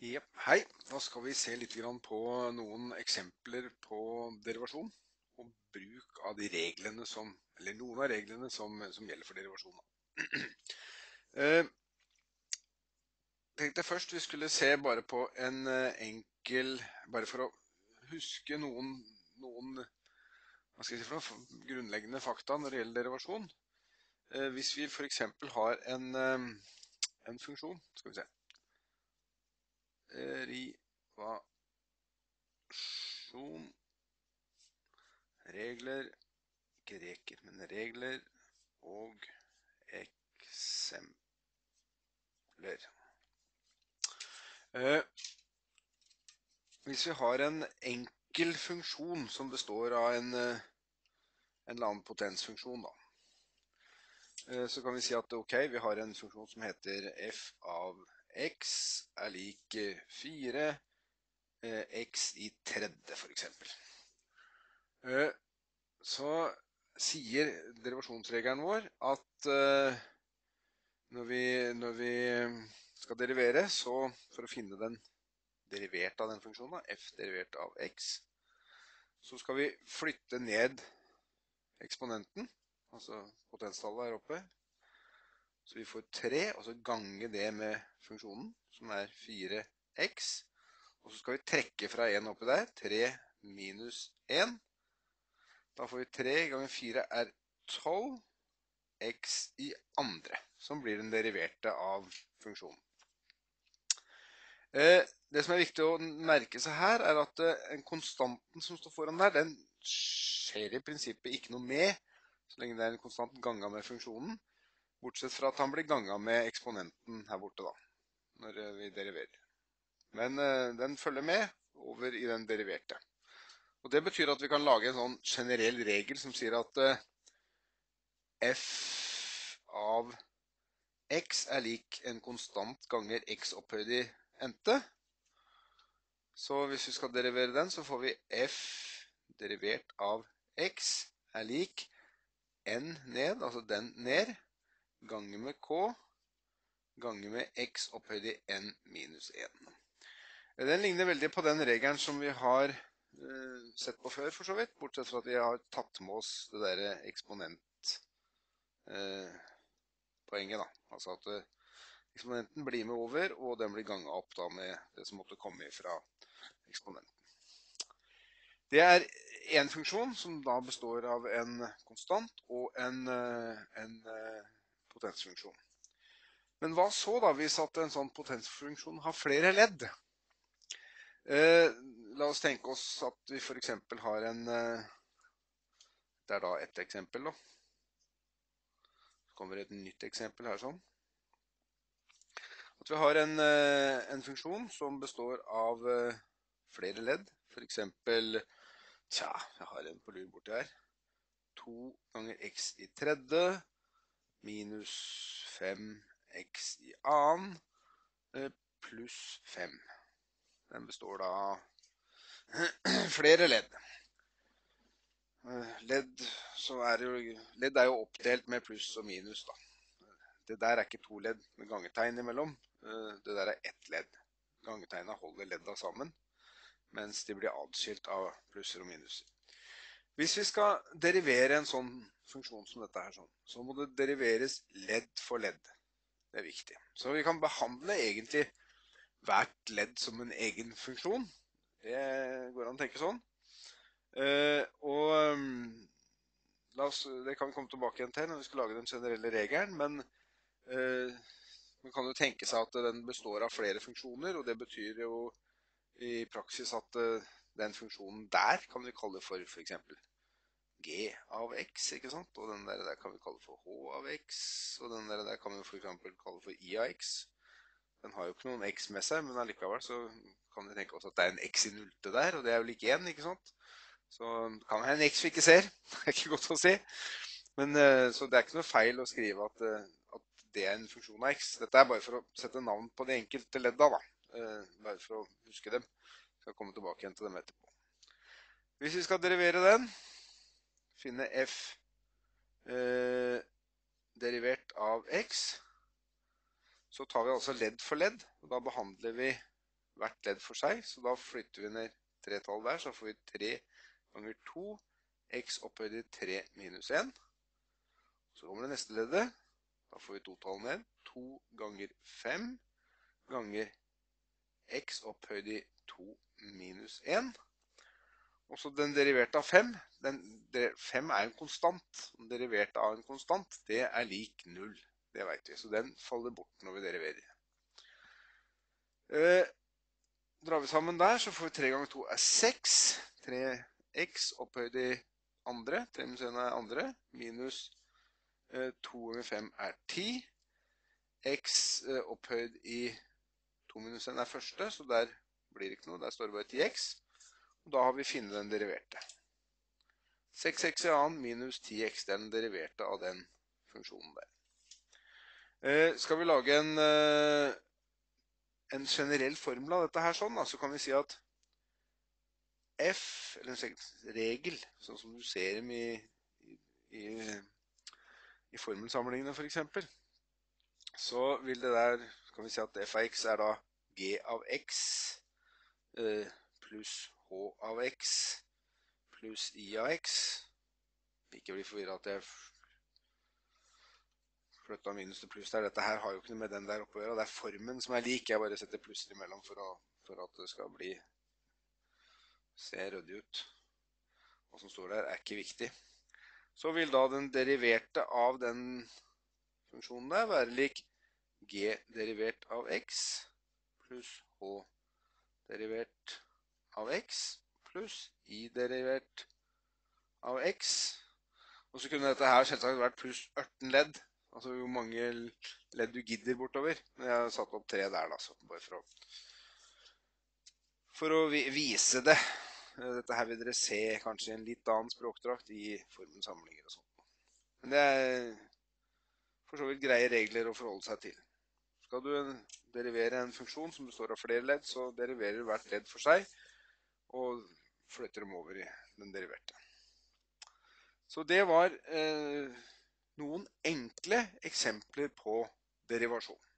Jep, hei. Da skal vi se litt grann på noen eksempler på derivasjon og bruk av de reglene eller noen av reglene som gjelder for derivasjon. Eh, tenkte først vi skulle se bare på en enkel, bare for å huske noen hva skal jeg si for noe, grunnleggende fakta når det gjelder derivasjon. Hvis vi for eksempel har en funksjon, skal vi se, derivasjon, regler, ikke reker, men regler og eksempler. Hvis vi har en enkel funksjon som består av en eller annen potensfunksjon, da, så kan vi si at ok, vi har en funksjon som heter f av x er lik 4 x i tredje, for eksempel. Så sier derivasjonsregelen vår at når vi skal derivere, så for å finne den derivert av den funksjonen, f derivert av x, så skal vi flytte ned eksponenten, altså potenstallet her oppe, så vi får 3, og så gange det med funksjonen, som er 4x, og så skal vi trekke fra 1 oppe der, 3 minus 1, da får vi 3 ganger 4 er 12, x i andre, som blir den deriverte av funksjonen. Det som er viktig å merke seg her, er at en konstanten som står foran der, den skjer i prinsippet ikke noe med, så lenge det er en konstant ganga med funksjonen, bortsett fra at han blir ganga med eksponenten her borte da, når vi deriverer. Men den følger med over i den deriverte. Og det betyr at vi kan lage en sånn generell regel som sier at f av x er lik en konstant ganger x opphøyd i n-te. Så hvis vi skal derivere den, så får vi f derivert av x er lik n ned, altså den ned, ganger med k, ganger med x opphøyd i n minus 1. Den ligner veldig på den regelen som vi har sett på før, for så vidt, bortsett fra at vi har tatt med oss det der eksponent poenget da. Altså at eksponenten blir med over, og den blir ganget opp da med det som måtte komme fra eksponenten. Det er en funksjon som da består av en konstant og en potensfunksjon. Men hva så da hvis at en sånn potensfunksjon har flere ledd? La oss tenke oss at vi for eksempel har en, det er da et eksempel da. Så kommer et nytt eksempel her sånn. At vi har en funksjon som består av flere ledd. For eksempel, jeg har en på lur borti her. 2 ganger x i tredje minus 5x i annen pluss 5. Den består da av flere ledd. Ledd er jo oppdelt med pluss og minus da. Det der er ikke to ledd med gangetegn imellom. Det der er ett ledd. Gangetegnet holder ledda sammen, mens de blir adskilt av plusser og minuser. Hvis vi skal derivere en sånn funksjon som dette her, så må det deriveres ledd for ledd. Det er viktig. Så vi kan behandle egentlig hvert ledd som en egen funksjon. Det går an å tenke sånn. Det kan vi komme tilbake igjen til når vi skal lage den generelle regelen, men man kan jo tenke seg at den består av flere funksjoner, og det betyr jo i praksis at den funksjonen der kan vi kalle for eksempel g av x, ikke sant? Og den der kan vi kalle for h av x, og den der kan vi for eksempel kalle for i av x. Den har jo ikke noen x med seg, men allikevel så kan vi tenke oss at det er en x i nullte der, og det er jo lik 1, ikke sant? Så det kan være en x vi ikke ser, det er ikke godt å si. Men så det er ikke noe feil å skrive at det er en funksjon av x. Dette er bare for å sette navn på de enkelte ledda da. Bare for å huske dem. Jeg skal komme tilbake igjen til dem etterpå. Hvis vi skal derivere den, finne f derivert av x, så tar vi altså ledd for ledd, og da behandler vi hvert ledd for seg, så da flytter vi ned 3-tall hver, så får vi 3 ganger 2, x opphøyd i 3 minus 1. Så kommer det neste leddet, da får vi 2-tall ned, 2 ganger 5 ganger x opphøyd i 2 minus 1. Og så den deriverte av 5, 5 er en konstant. Den deriverte av en konstant, det er lik 0. Det vet vi, så den faller bort når vi deriverer. Drar vi sammen der, så får vi 3 ganger 2 er 6. 3x opphøyd i andre, 3 minus 1 er andre, minus 2 ganger 5 er 10. X opphøyd i 2 minus 1 er første, så der blir det ikke noe, der står det bare 10x. Og da har vi funnet den deriverte. 6x i annen minus 10x, det er den deriverte av den funksjonen der. Skal vi lage en generell formel av dette her sånn, da, så kan vi si at f, eller en regel, sånn som du ser dem i formelsamlingene for eksempel, så vil det der, kan vi si at f av x er da g av x pluss h av x pluss i av x. Ikke bli forvirret at jeg flyttet minus til pluss der. Dette her har jo ikke noe med den der oppe å gjøre. Det er formen som er lik. Jeg bare setter plusser imellom for at det skal se røddig ut. Hva som står der er ikke viktig. Så vil da den deriverte av den funksjonen der være lik g derivert av x pluss h derivert av x pluss i derivert av x. Og så kunne dette her selvsagt vært pluss 18 ledd. Altså hvor mange ledd du gidder bortover. Men jeg har satt opp 3 der da, så bare for å vise det. Dette her vil dere se kanskje i en litt annen språkdrakt i formelsamlinger og sånt. Men det er for så vidt greie regler å forholde seg til. Skal du derivere en funksjon som består av flere ledd, så deriverer hvert ledd for seg, og flytter dem over i den deriverte. Så det var noen enkle eksempler på derivasjon.